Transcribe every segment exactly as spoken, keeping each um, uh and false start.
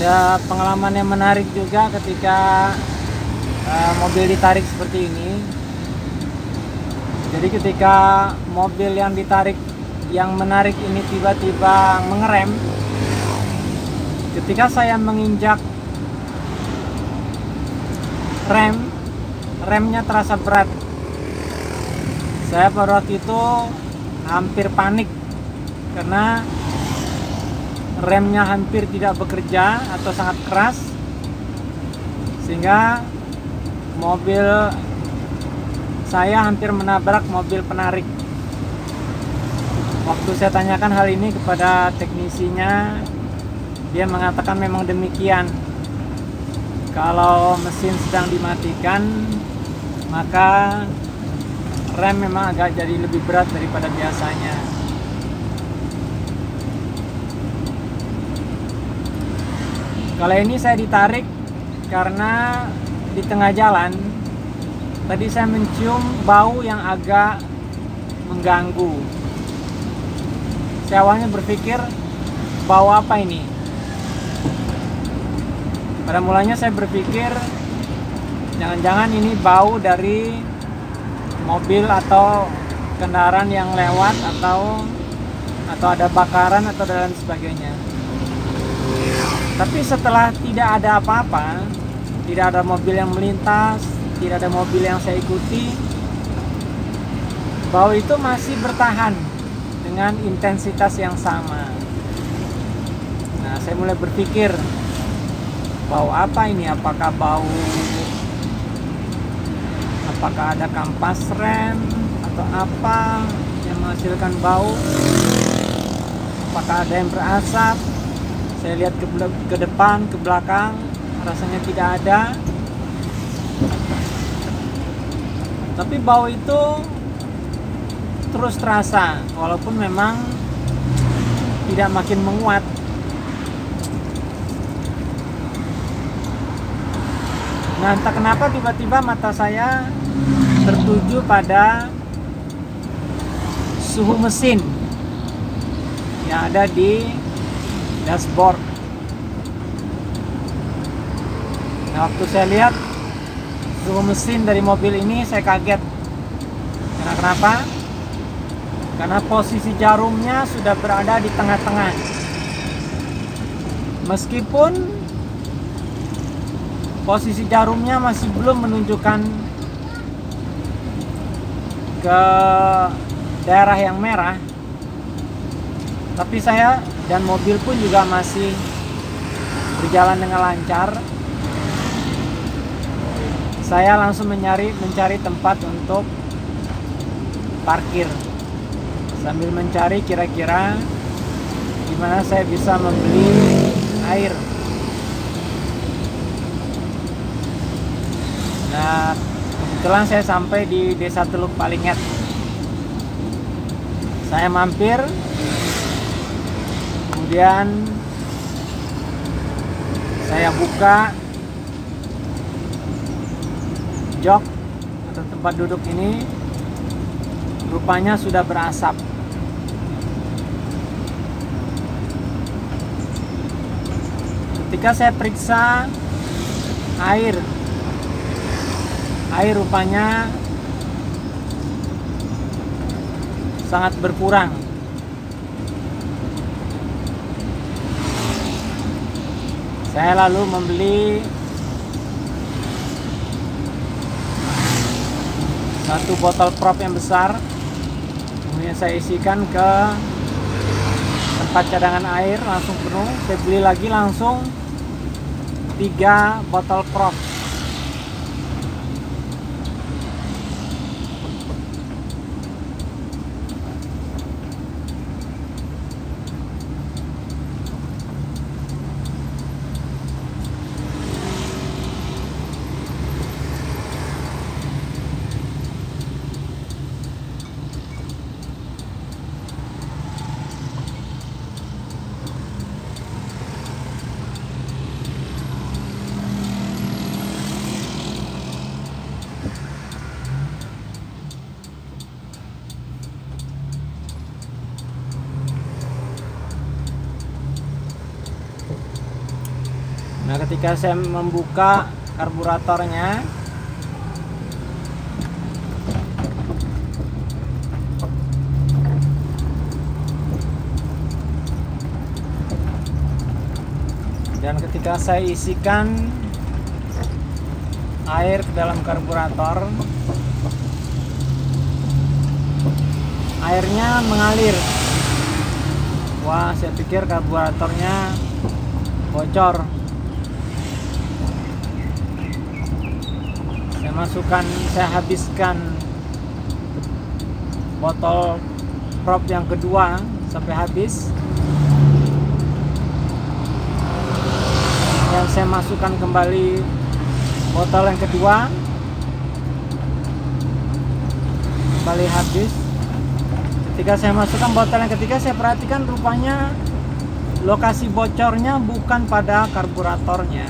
Ada pengalaman yang menarik juga ketika uh, mobil ditarik seperti ini. Jadi ketika mobil yang ditarik, yang menarik ini tiba-tiba mengerem, ketika saya menginjak rem, remnya terasa berat. Saya pada waktu itu hampir panik karena remnya hampir tidak bekerja atau sangat keras, sehingga mobil saya hampir menabrak mobil penarik. Waktu saya tanyakan hal ini kepada teknisinya, dia mengatakan memang demikian. Kalau mesin sedang dimatikan, maka rem memang agak jadi lebih berat daripada biasanya. Kali ini saya ditarik karena di tengah jalan tadi saya mencium bau yang agak mengganggu. Saya awalnya berpikir bau apa ini? Pada mulanya saya berpikir jangan-jangan ini bau dari mobil atau kendaraan yang lewat, atau atau ada bakaran atau dan sebagainya. Tapi setelah tidak ada apa-apa, tidak ada mobil yang melintas, tidak ada mobil yang saya ikuti, bau itu masih bertahan dengan intensitas yang sama. Nah, saya mulai berpikir, bau apa ini? Apakah bau, apakah ada kampas rem atau apa yang menghasilkan bau? Apakah ada yang berasap? Saya lihat ke, ke depan, ke belakang, rasanya tidak ada. Tapi bau itu terus terasa, walaupun memang tidak makin menguat. Nah, entah kenapa tiba-tiba mata saya tertuju pada suhu mesin yang ada di dashboard. Nah, waktu saya lihat suhu mesin dari mobil ini, saya kaget. Karena kenapa? Karena posisi jarumnya sudah berada di tengah-tengah. Meskipun posisi jarumnya masih belum menunjukkan ke daerah yang merah, tapi saya dan mobil pun juga masih berjalan dengan lancar. Saya langsung mencari mencari tempat untuk parkir, sambil mencari kira-kira di mana saya bisa membeli air. Nah, kebetulan saya sampai di Desa Teluk Palinget. Saya mampir, kemudian saya buka jok atau tempat duduk ini, rupanya sudah berasap. Ketika saya periksa air, air rupanya sangat berkurang. Saya lalu membeli satu botol prop yang besar, kemudian saya isikan ke tempat cadangan air, langsung penuh. Saya beli lagi langsung tiga botol prop. ketika saya membuka karburatornya, dan ketika saya isikan air ke dalam karburator, airnya mengalir. Wah, saya pikir karburatornya bocor. Saya masukkan, saya habiskan botol prop yang kedua sampai habis. Dan saya masukkan kembali botol yang kedua, kembali habis. Ketika saya masukkan botol yang ketiga, saya perhatikan rupanya lokasi bocornya bukan pada karburatornya,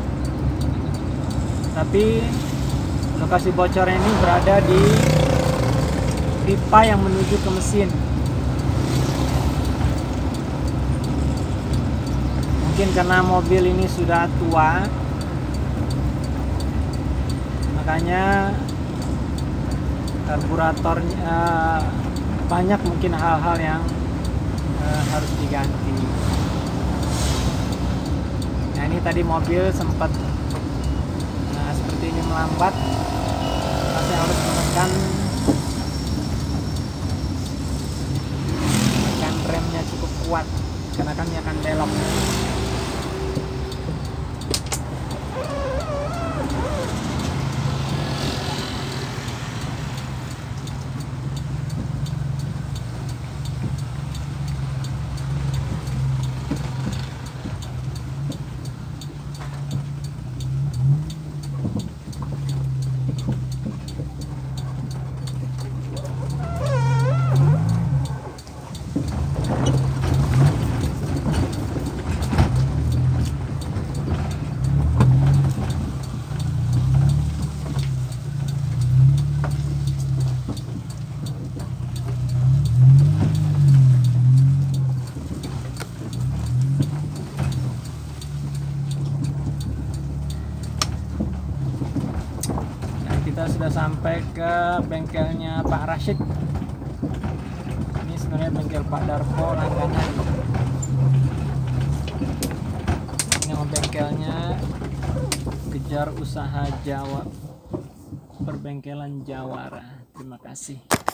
tapi lokasi bocornya ini berada di pipa yang menuju ke mesin. Mungkin karena mobil ini sudah tua, makanya karburatornya uh, banyak mungkin hal-hal yang uh, harus diganti. Nah, ini tadi mobil sempat nah, seperti ini melambat, saya harus menekan menekan remnya cukup kuat karena kan ini akan belok. Kita sudah sampai ke bengkelnya Pak Rashid. Ini sebenarnya bengkel Pak Darpo langganan. Ini nama bengkelnya Kejar Usaha Jawa, Perbengkelan Jawara. Terima kasih.